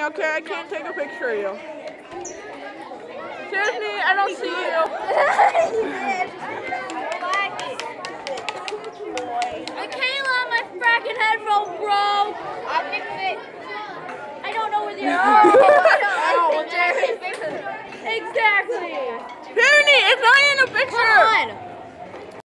okay? I can't take a picture of you. Excuse me, I don't see you.